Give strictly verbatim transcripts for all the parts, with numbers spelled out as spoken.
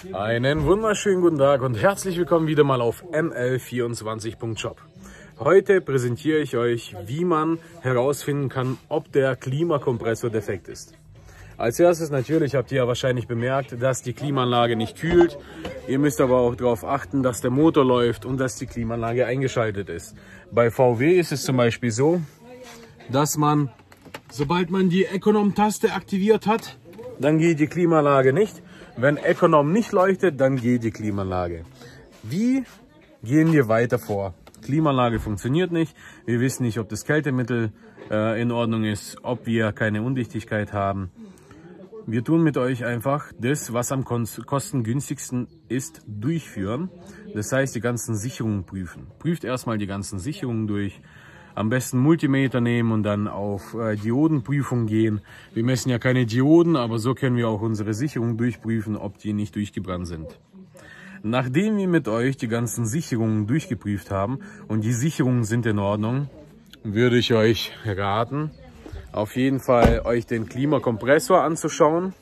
Einen wunderschönen guten Tag und herzlich willkommen wieder mal auf M L vierundzwanzig Punkt shop. Heute präsentiere ich euch, wie man herausfinden kann, ob der Klimakompressor defekt ist. Als erstes natürlich habt ihr ja wahrscheinlich bemerkt, dass die Klimaanlage nicht kühlt. Ihr müsst aber auch darauf achten, dass der Motor läuft und dass die Klimaanlage eingeschaltet ist. Bei V W ist es zum Beispiel so, dass man, sobald man die Econom-Taste aktiviert hat, dann geht die Klimaanlage nicht. Wenn Econom nicht leuchtet, dann geht die Klimaanlage. Wie gehen wir weiter vor? Klimaanlage funktioniert nicht. Wir wissen nicht, ob das Kältemittel äh, in Ordnung ist, ob wir keine Undichtigkeit haben. Wir tun mit euch einfach das, was am kostengünstigsten ist, durchführen. Das heißt, die ganzen Sicherungen prüfen. Prüft erstmal die ganzen Sicherungen durch. Am besten Multimeter nehmen und dann auf äh, Diodenprüfung gehen. Wir messen ja keine Dioden, aber so können wir auch unsere Sicherungen durchprüfen, ob die nicht durchgebrannt sind. Nachdem wir mit euch die ganzen Sicherungen durchgeprüft haben und die Sicherungen sind in Ordnung, würde ich euch raten, auf jeden Fall euch den Klimakompressor anzuschauen.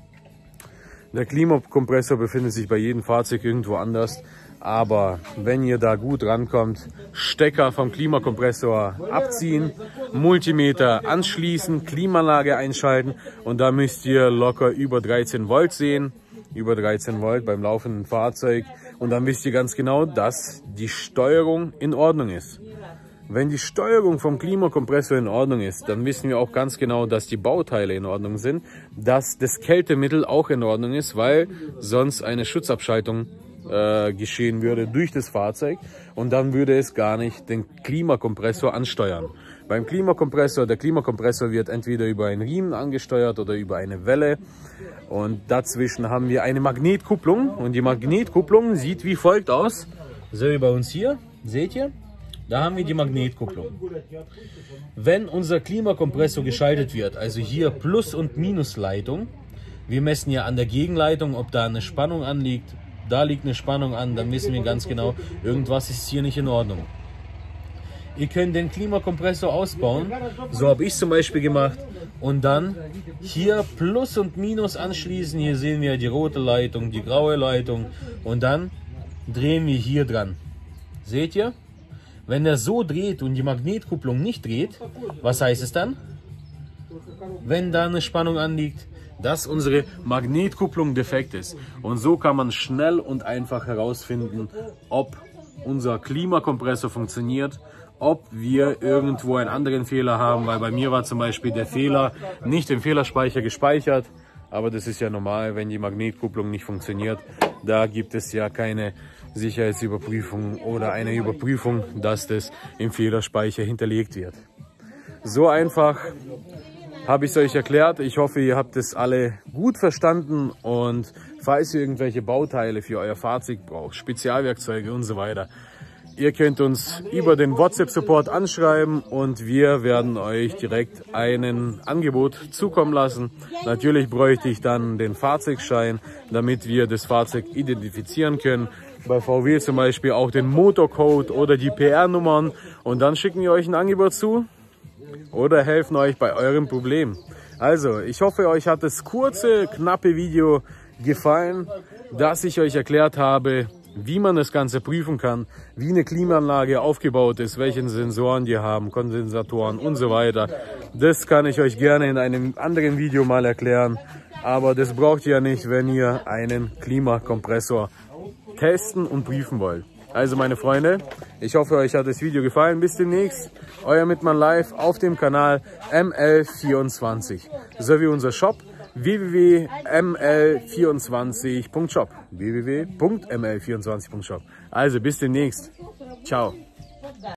Der Klimakompressor befindet sich bei jedem Fahrzeug irgendwo anders. Aber wenn ihr da gut rankommt, Stecker vom Klimakompressor abziehen, Multimeter anschließen, Klimaanlage einschalten und da müsst ihr locker über dreizehn Volt sehen, über dreizehn Volt beim laufenden Fahrzeug und dann wisst ihr ganz genau, dass die Steuerung in Ordnung ist. Wenn die Steuerung vom Klimakompressor in Ordnung ist, dann wissen wir auch ganz genau, dass die Bauteile in Ordnung sind, dass das Kältemittel auch in Ordnung ist, weil sonst eine Schutzabschaltung äh, geschehen würde durch das Fahrzeug und dann würde es gar nicht den Klimakompressor ansteuern. Beim Klimakompressor, der Klimakompressor wird entweder über einen Riemen angesteuert oder über eine Welle und dazwischen haben wir eine Magnetkupplung und die Magnetkupplung sieht wie folgt aus. So wie bei uns hier, seht ihr? Da haben wir die Magnetkupplung. Wenn unser Klimakompressor geschaltet wird, also hier Plus- und Minusleitung, wir messen ja an der Gegenleitung, ob da eine Spannung anliegt, da liegt eine Spannung an, dann wissen wir ganz genau, irgendwas ist hier nicht in Ordnung. Ihr könnt den Klimakompressor ausbauen, so habe ich es zum Beispiel gemacht, und dann hier Plus und Minus anschließen, hier sehen wir die rote Leitung, die graue Leitung und dann drehen wir hier dran. Seht ihr? Wenn er so dreht und die Magnetkupplung nicht dreht, was heißt es dann? Wenn da eine Spannung anliegt, dass unsere Magnetkupplung defekt ist. Und so kann man schnell und einfach herausfinden, ob unser Klimakompressor funktioniert, ob wir irgendwo einen anderen Fehler haben, weil bei mir war zum Beispiel der Fehler nicht im Fehlerspeicher gespeichert. Aber das ist ja normal, wenn die Magnetkupplung nicht funktioniert. Da gibt es ja keine Sicherheitsüberprüfung oder eine Überprüfung, dass das im Fehlerspeicher hinterlegt wird. So einfach habe ich es euch erklärt. Ich hoffe, ihr habt es alle gut verstanden und falls ihr irgendwelche Bauteile für euer Fahrzeug braucht, Spezialwerkzeuge und so weiter, ihr könnt uns über den WhatsApp-Support anschreiben und wir werden euch direkt ein Angebot zukommen lassen. Natürlich bräuchte ich dann den Fahrzeugschein, damit wir das Fahrzeug identifizieren können. Bei V W zum Beispiel auch den Motorcode oder die P R-Nummern und dann schicken wir euch ein Angebot zu oder helfen euch bei eurem Problem. Also, ich hoffe, euch hat das kurze, knappe Video gefallen, dass ich euch erklärt habe, wie man das Ganze prüfen kann, wie eine Klimaanlage aufgebaut ist, welche Sensoren die haben, Kondensatoren und so weiter. Das kann ich euch gerne in einem anderen Video mal erklären, aber das braucht ihr ja nicht, wenn ihr einen Klimakompressor testen und prüfen wollt. Also meine Freunde, ich hoffe, euch hat das Video gefallen. Bis demnächst, euer Mitmann live auf dem Kanal M L vierundzwanzig sowie unser Shop w w w punkt m l vierundzwanzig punkt shop w w w punkt m l vierundzwanzig punkt shop. Also bis demnächst. Ciao.